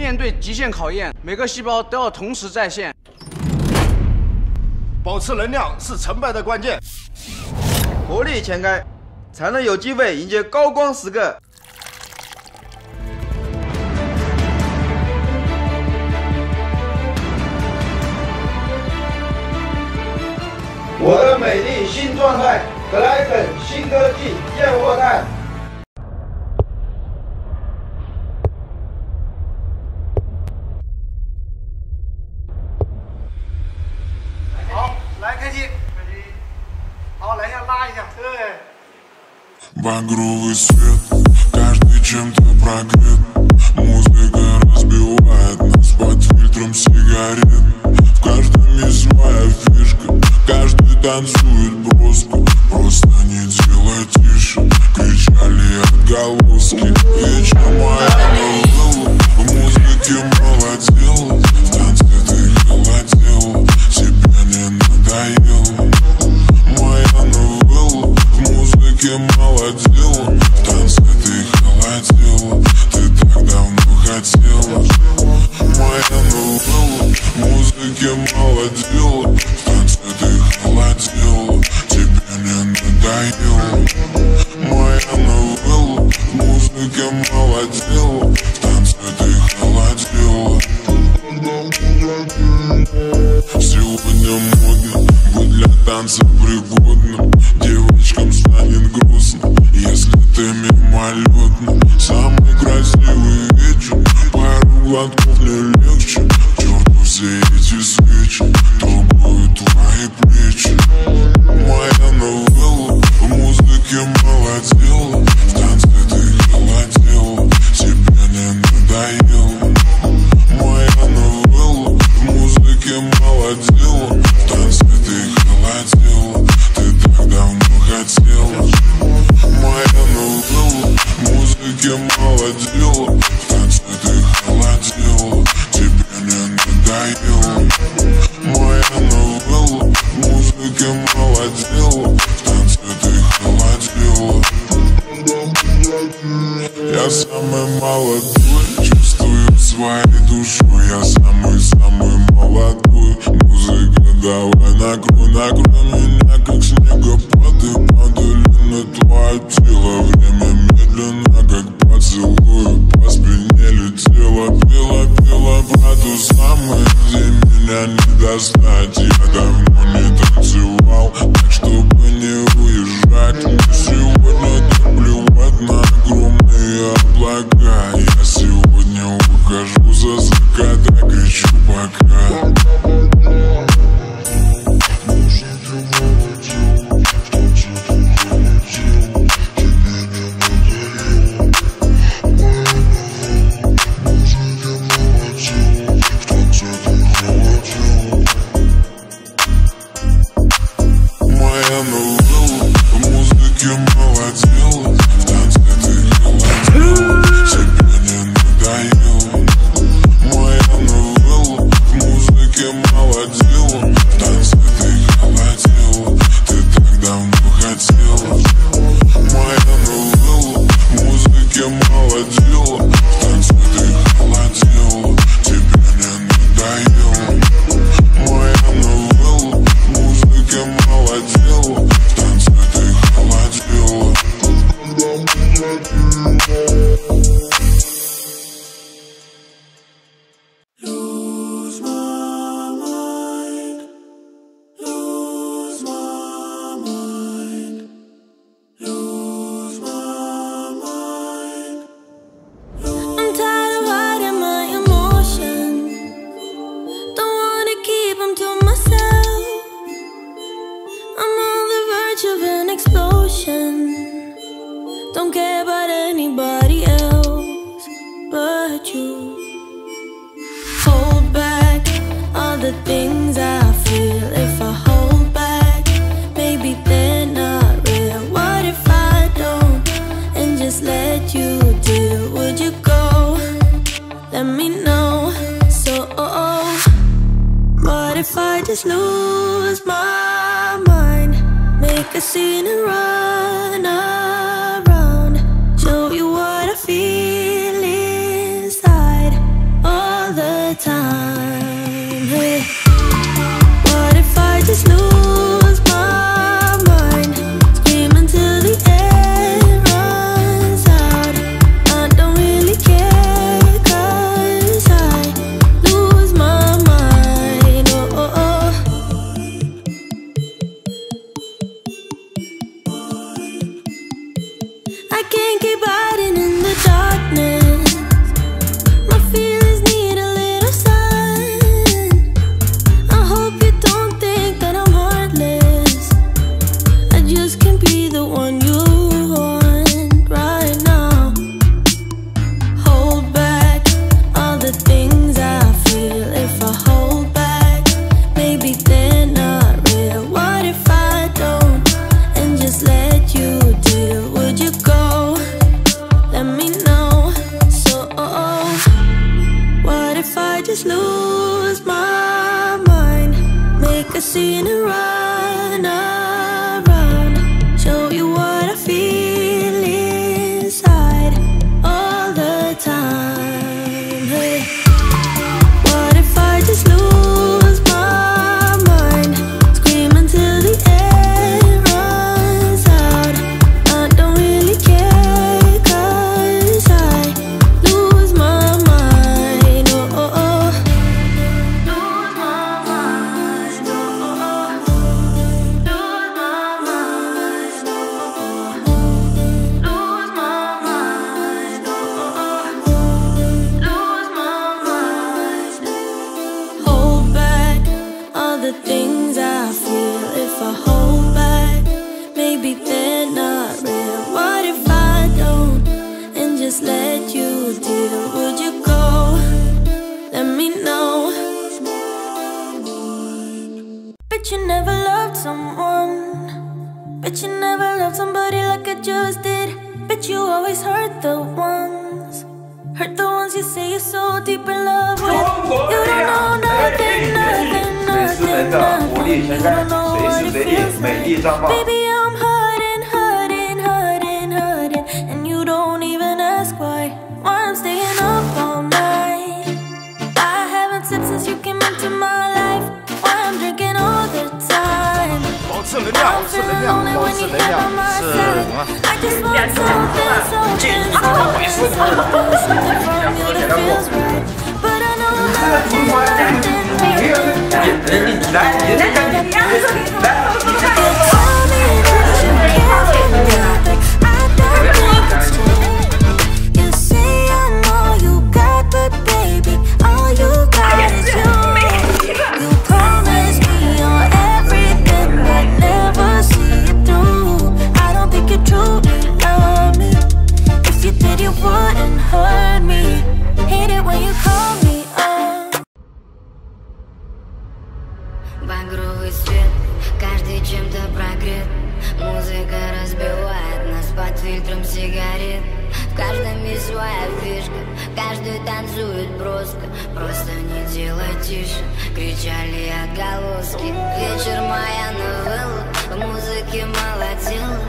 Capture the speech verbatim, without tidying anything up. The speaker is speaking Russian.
面对极限考验，每个细胞都要同时在线。 保持能量是成败的关键。 活力全开，才能有机会迎接高光时刻。我的美丽新状态，格莱肯新科技燕窝蛋。 好，来开机，开机。好，来一下拉一下，对。 Багровый свет, каждый чем-то прогрет. Музыка разбивает нас под фильтром сигарет. В каждом есть своя фишка, каждый танцует броско. Просто не делай тише, кричали отголоски. Вечер моя новелла, в музыке молодела. В танце ты холодела, тебе не надоело. Моя новелла, в музыке молодела. В танце ты холодела, ты так давно хотела. Моя новелла, в музыке молодела. В танце ты холодела, тебе не надоело. Моя новелла, в музыке молодела. В танце ты холодела. Сегодня модно быть для танца пригодным. Девочкам станет грустно, если ты мимолетно. Самый красивый вечер, пару глотков не легче. К черту все эти свечи, трогают твои плечи. Моя новелла, в музыке молодела. В танце ты холодела, тебе не надоело. Моя новелла, в музыке молодела. В танце ты холодела, ты так давно хотела. Моя новелла, в музыке молодела. В танце ты холодела, тебе не надоело. Моя новелла, в музыке молодела. В танце ты холодела. Я самый молодой, чувствую своей душой. Я самый-самый молодой. Музыка, давай накрой, накрой меня, как снегопад. И падали на твое тело. Время медленно, как поцелуй. По спине летело, пела, пела про ту самую, где меня не достать. Я давно не танцевал, так чтобы не уезжать. Мне сегодня так плевать на огромные облака. Я сегодня ухожу за закат, кричу пока. Моя новелла, в музыке молодела. В танце ты холодела, тебе не надоело. Моя новелла, в музыке молодела. В танце ты холодела, ты так давно хотела. Моя новелла, в музыке молодела. В танце ты холодела, тебе не надоело. Моя новелла, в музыке молодела. В танце ты холодела. Lose my mind, lose my mind, lose my mind. I'm tired of hiding my emotions. Don't wanna keep them to myself. I'm on the verge of an explosion. Don't care about anybody else but you. Hold back all the things I feel. If I hold back, maybe they're not real. What if I don't and just let you deal? Would you go? Let me know. So what if I just lose my mind? Make a scene and run around. Show you what I feel inside. Oh, just lose my mind, make a scene and run around, show you what I feel inside all the time. Hey, what if I just lose my mind, scream until the air runs out? I don't really care, 'cause I lose my mind. Oh, oh, oh. Lose my mind. Oh, oh, oh. Lose my mind. Oh, oh, oh. Lose my mind. Oh, oh, oh. Lose my mind. Hold back all the things I feel. If I hold back, maybe they're not real. What if I don't and just let you deal? Would you go? Let me know. Bet you never loved someone. Bet you never loved somebody like I just did. Bet you always hurt the ones. Hurt the ones you say you're so deep in love with. You don't know nothing, nothing, 美斯门 nothing, 的活 nothing. 力 You 全 don't 开， know 随 what 时 it 随地 feels 美丽 like. 绽放。 Baby, I'm hurting, hurting, hurting, hurting, and you don't even ask why. Why I'm staying up all night. I haven't slept since you came into my life. Why I'm drinking all the time. 保持能量，保持能量，保持能量，是啊。 I just want something, something, something, something, something from you that feels right. But I know nothing, nothing, nothing, nothing. 来，你来，来，你来。 Tell me that you care for me, but I don't think it's true. You say I know you got, but baby, all you got is you. You promise me you're everything, but never see it through. I don't think you truly love me. If you did, you wouldn't hurt me. Hate it when you call me up. Багровый свет, каждый чем-то прогрет. Музыка разбивает нас под фильтром сигарет. В каждом есть своя фишка, каждый танцует броско. Просто не делай тише, кричали отголоски. Вечер моя новелла, в музыке мало дела.